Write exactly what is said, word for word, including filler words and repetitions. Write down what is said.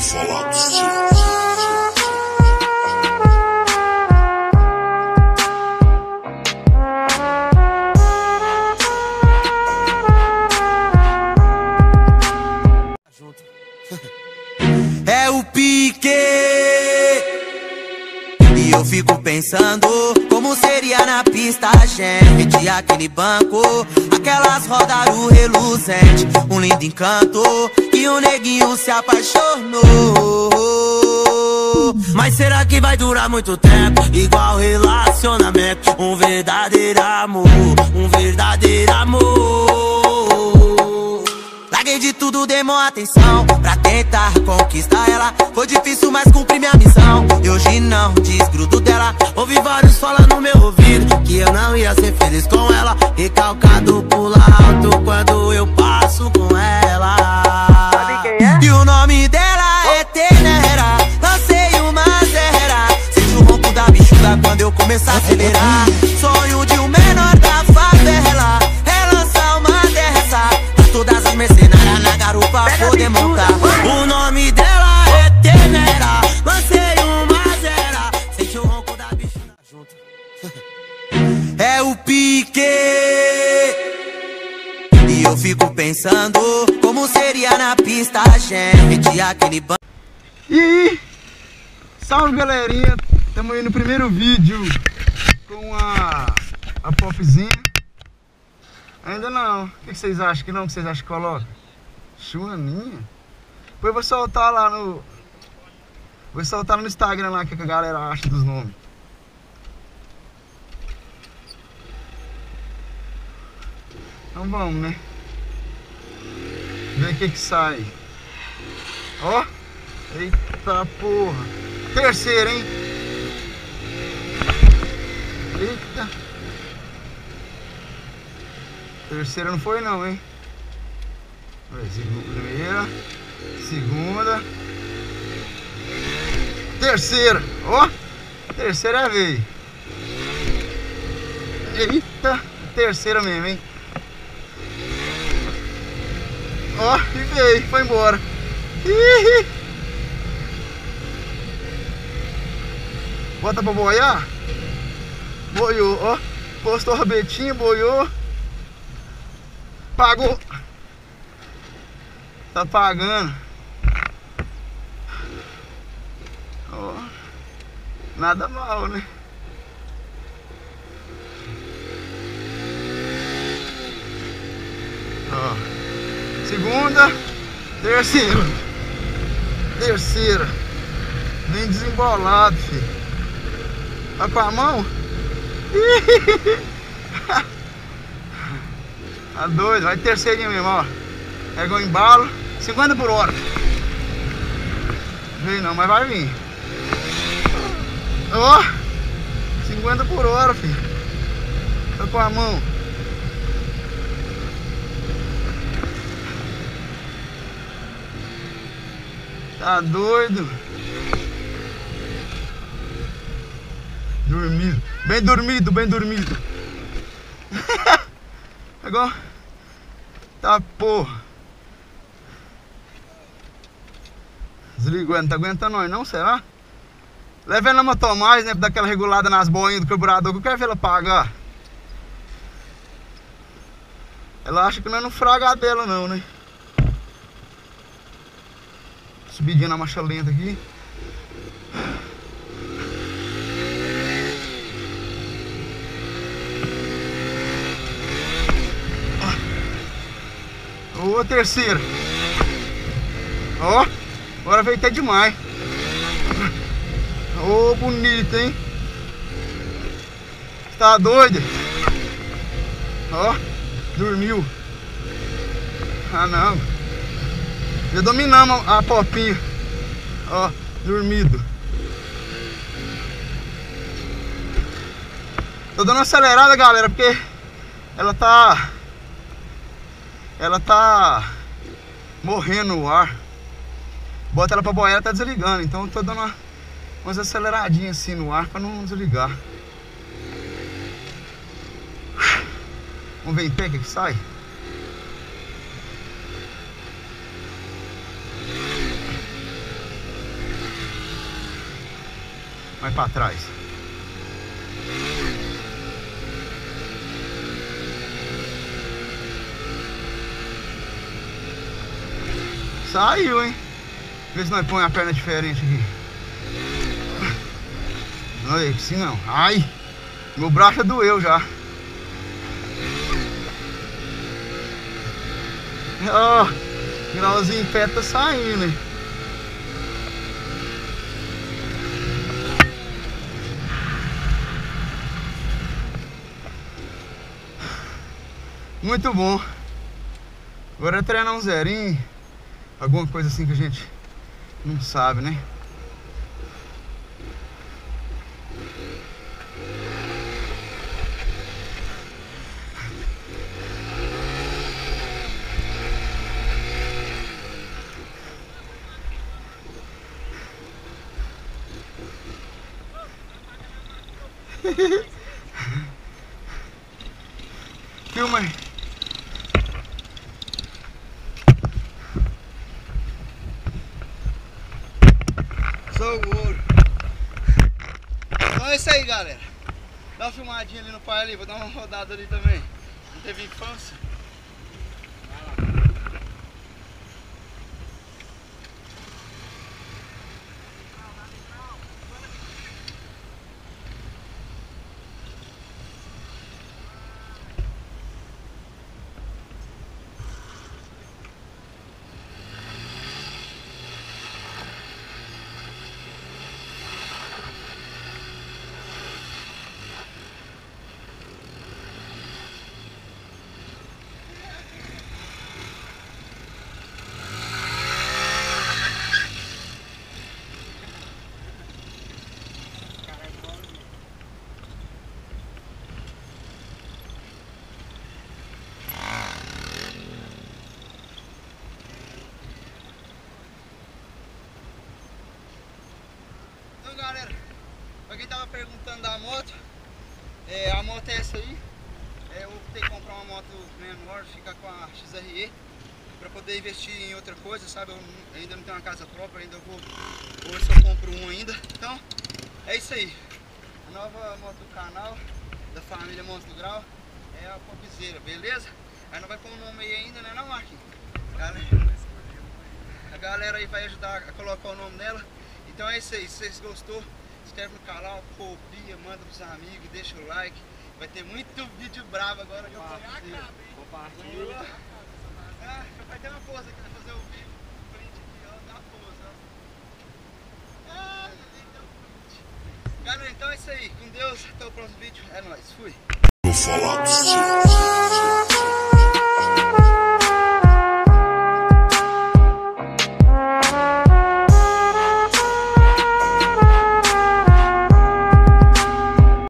falar pra você. É o pique. E eu fico pensando como seria na pista a gente, aquele banco, aquelas rodas reluzente, um lindo encanto e um neguinho se apaixonou. Mas será que vai durar muito tempo? Igual relacionamento, um verdadeiro amor, um verdadeiro amor. Larguei de tudo, dei mó atenção pra tentar conquistar ela. Foi difícil, mas cumpri minha missão. E hoje não desgrudo dela. Ouvi vários falando no meu ouvido que eu não ia ser feliz com ela. Recalcado pula alto quando eu passo com ela. Sabe quem é? E o nome dela é Tenera. Lancei uma zera. Sente o ronco da bichuda quando eu começar a acelerar. Sonho de um menor da favela é lançar uma dessa pra todas as mercenárias na garupa poder montar. O nome dela é Tenera. Lancei uma zera. Sente o ronco da bichuda junto. É o pique. E eu fico pensando como seria na pista a gente, aquele banco. E aí, salve galerinha, estamos aí no primeiro vídeo com a, a popzinha. Ainda não, o que vocês acham que não? O que vocês acham que coloca? Joaninha? Depois eu vou soltar lá no... Vou soltar no Instagram lá, que a galera acha dos nomes. Então vamos, né? Ver o que que sai. Ó. Eita porra. Terceira, hein? Eita. Terceira não foi não, hein? Primeira. Segunda. Terceira. Ó. Terceira é a vez. Eita. Terceira mesmo, hein? Ó, e veio, foi embora. Ih! Bota pra boiar. Boiou, ó. Postou a rabetinha, boiou. Pagou. Tá pagando. Ó. Nada mal, né? Ó. Segunda, terceira, terceira, bem desembolado, filho. Tá com a mão? Tá doido, vai terceirinha mesmo, ó. Pegou o embalo, cinquenta por hora. Veio não, mas vai vir. Ó, cinquenta por hora, filho. Tá com a mão. Tá doido? Dormido. Bem dormido, bem dormido. Agora. Tá porra. Desligou, não tá aguentando nós não, será? Leva ela na motomais, né? Pra dar aquela regulada nas boinhas do carburador, que eu quero ver ela pagar. Ela acha que não é no fraga dela não, né? Subidinha na marcha lenta aqui. Ô, terceira. Ó, agora veio até demais. Ô, bonito, hein? Tá doido? Ó, dormiu. Ah, não. Já dominamos a popinha. Ó, dormido. Tô dando uma acelerada, galera, porque ela tá... Ela tá morrendo no ar. Bota ela pra boiar, ela tá desligando. Então eu tô dando uma, umas aceleradinhas assim no ar pra não desligar. Vamos ver em pé o que que sai. mais pra trás. Saiu, hein? Vê se nós põe a perna diferente aqui. Olha aí, assim não. Ai! Meu braço doeu já. Ó, oh, grauzinho em pé tá saindo, hein? Muito bom. Agora é treinar um zerinho. Alguma coisa assim que a gente não sabe, né? Filma aí. Sou o ouro. Então é isso aí, galera. Dá uma filmadinha ali no pai ali. Vou dar uma rodada ali também. Não teve infância. Galera, pra quem tava perguntando da moto, é, a moto é essa aí. É, eu optei comprar uma moto menor, ficar com a X R E, pra poder investir em outra coisa, sabe? Eu ainda não tenho uma casa própria, ainda vou, vou ver se eu compro um ainda. Então, é isso aí. A nova moto do canal, da família Monstro Grau, é a Popzera, beleza? Aí não vai pôr o nome aí ainda, né não, Marquinhos? A galera aí vai ajudar a colocar o nome dela. Então é isso aí, se vocês gostou, se inscreve no canal, copia, manda pros amigos, deixa o like. Vai ter muito vídeo bravo agora que eu vou compartilhar. Ah, vai ter uma pose aqui, vai fazer o vídeo, print aqui, ó, dá uma pose, ó. Ah, galera, então é isso aí, com Deus, até o próximo vídeo, é nóis, fui.